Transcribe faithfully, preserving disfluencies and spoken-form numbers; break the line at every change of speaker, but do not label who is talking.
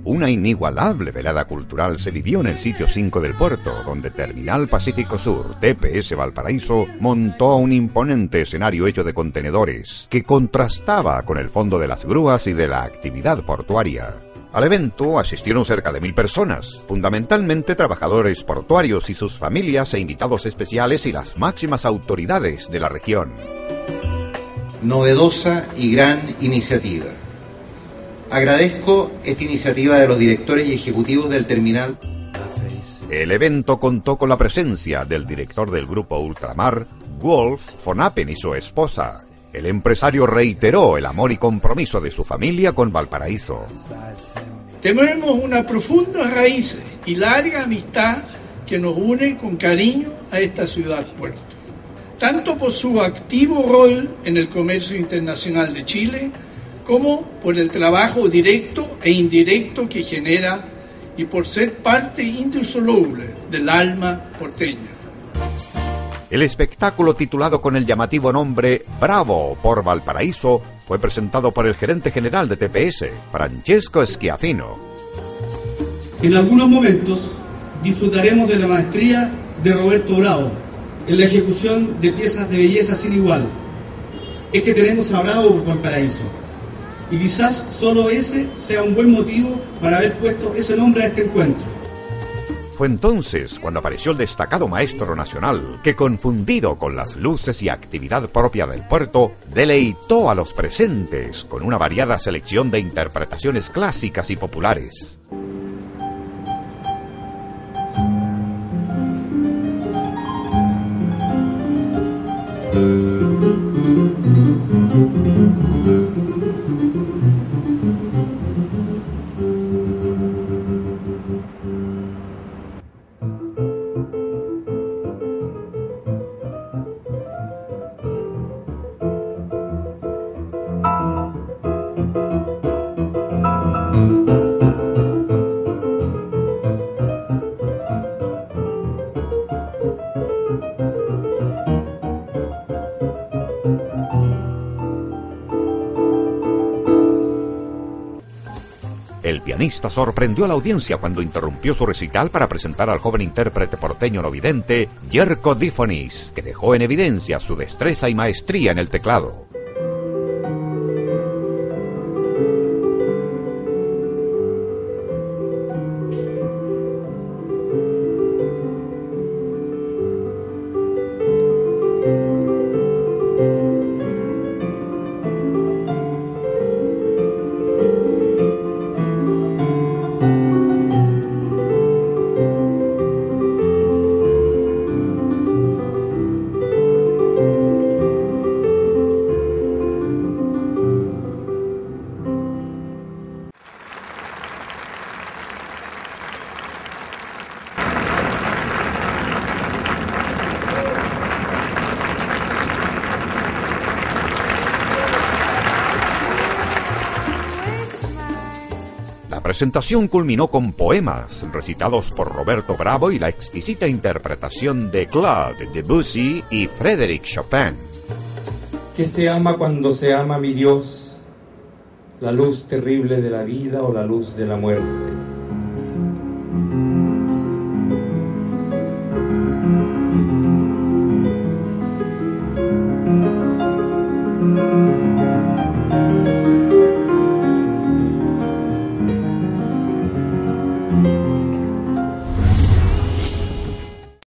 Una inigualable velada cultural se vivió en el sitio cinco del puerto, donde Terminal Pacífico Sur, T P S Valparaíso, montó un imponente escenario hecho de contenedores, que contrastaba con el fondo de las grúas y de la actividad portuaria. Al evento asistieron cerca de mil personas, fundamentalmente trabajadores portuarios y sus familias e invitados especiales y las máximas autoridades de la región.
Novedosa y gran iniciativa. Agradezco esta iniciativa de los directores y ejecutivos del terminal.
El evento contó con la presencia del director del grupo Ultramar, Wolf von Appen, y su esposa. El empresario reiteró el amor y compromiso de su familia con Valparaíso.
Tenemos una profunda raíz y larga amistad que nos une con cariño a esta ciudad-puerto, tanto por su activo rol en el comercio internacional de Chile, como por el trabajo directo e indirecto que genera y por ser parte indisoluble del alma porteña.
El espectáculo, titulado con el llamativo nombre Bravo por Valparaíso, fue presentado por el gerente general de T P S, Francesco Schiaffino.
En algunos momentos disfrutaremos de la maestría de Roberto Bravo en la ejecución de piezas de belleza sin igual. Es que tenemos a Bravo por Valparaíso. Y quizás solo ese sea un buen motivo para haber puesto ese nombre a este encuentro.
Fue entonces cuando apareció el destacado maestro nacional, que, confundido con las luces y actividad propia del puerto, deleitó a los presentes con una variada selección de interpretaciones clásicas y populares. El pianista sorprendió a la audiencia cuando interrumpió su recital para presentar al joven intérprete porteño no vidente, Jerko Difonis, que dejó en evidencia su destreza y maestría en el teclado. La presentación culminó con poemas recitados por Roberto Bravo y la exquisita interpretación de Claude Debussy y Frédéric Chopin.
¿Qué se ama cuando se ama, mi Dios? ¿La luz terrible de la vida o la luz de la muerte?
Thank you.